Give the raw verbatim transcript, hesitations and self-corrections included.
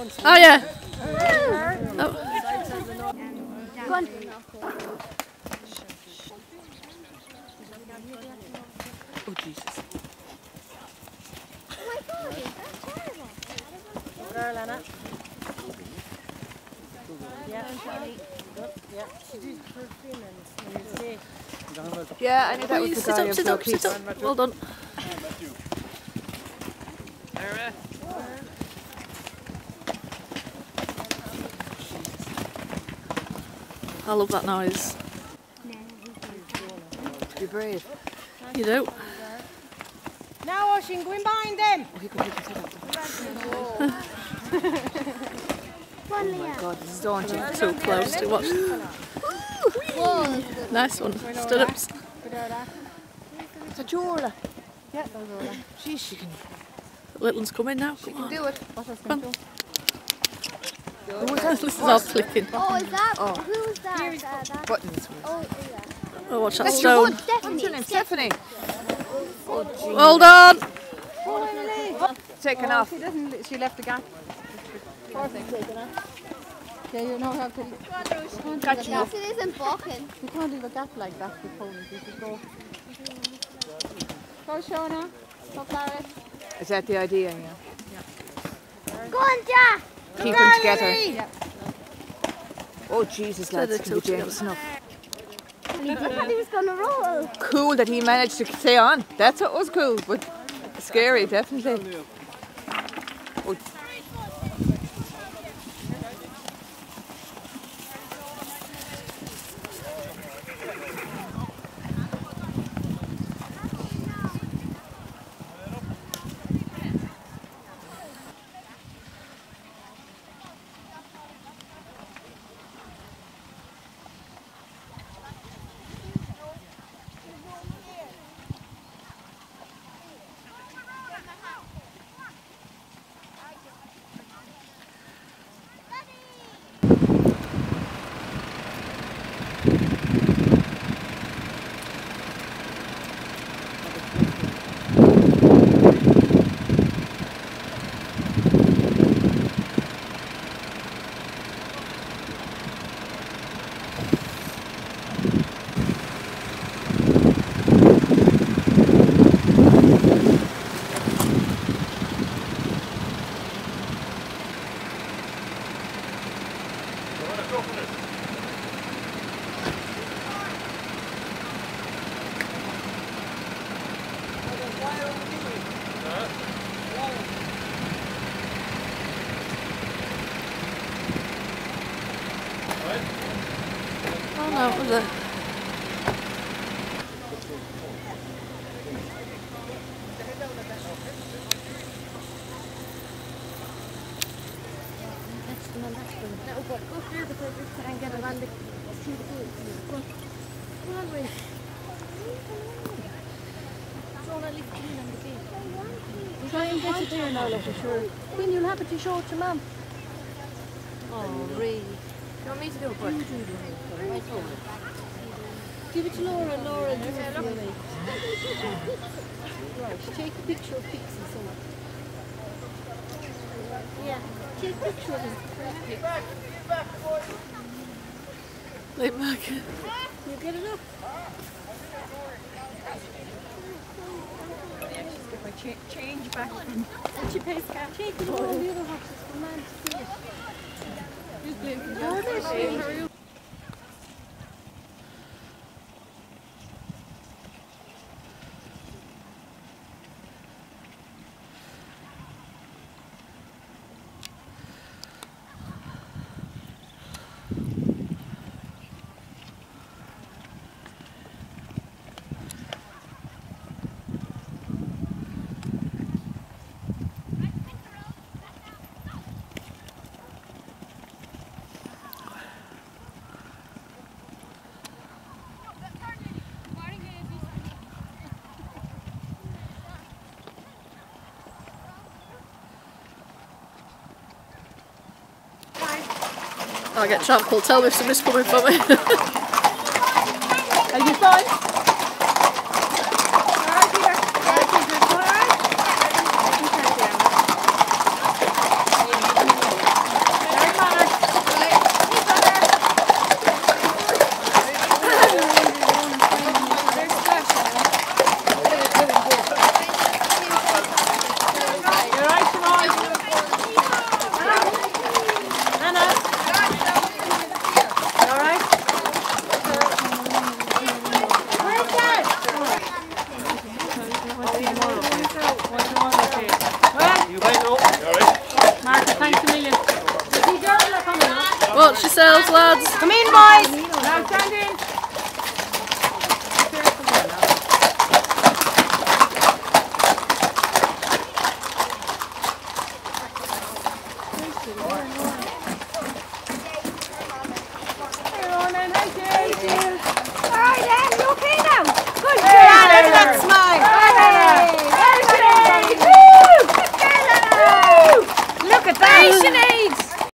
Oh yeah. Oh. Go on. Oh Jesus. Oh my God, that's terrible. Girl, Anna. Yeah, Charlie. Yeah, she did her fin and Yeah, I knew that was the Sit guy up, of sit up, Loki's. sit up. Well done. I love that noise. You're brave. You do. now, Oisin, go in behind them. Oh, he could pick his head up. Go on, Oh my Leah. God, this is daunting. Too close to watch. Whoa. Nice one. Stood ups. It's a Doora. Yeah, those are all. Sheesh, she can Little one's coming now. Come on. do it. Come on. Who was that? This is all clicking. Oh, is that? Oh. Who was that? Uh, that? Buttons. Oh, yeah. Oh, watch that That's stone. your What's your name? Stephanie. Oh, gee. Hold on. Taken off. She doesn't. She left the gap. Yeah, you know how to. Got you. Yes, it isn't walking. You can't leave a gap like that with ponies. You should go. Go, Shona. Go, Clare. Is that the idea? Yeah. Go on, Jack. Keep them together. Yeah. Oh Jesus, lads, the can be two dangerous enough. I thought he was going to roll. Cool that he managed to stay on. That's what was cool, but scary, definitely. Oh. Oh no, what was it? No, but go through because we can get around the two gates. Go on. Come on, Ray. Don't let it clean on the gate. Try and get it there now, look, sure. Queen, you'll have it to show it to Mum. Oh, Ray. You want me to do it, but Give it to Laura, Laura, do it for me. Right, take a picture of Pixie, so. Yeah. Take a picture of him. Leave back. You get it up. Get my cha change back from Did you pay cash? Take it all the other horses for man to see it. Just blame for that. I get trampled. Tell me if somebody's coming for me. Are you fine? Thanks a million. These girls are coming up. Watch yourselves, lads. Come in, boys. Now stand in. Look at that! Sinead!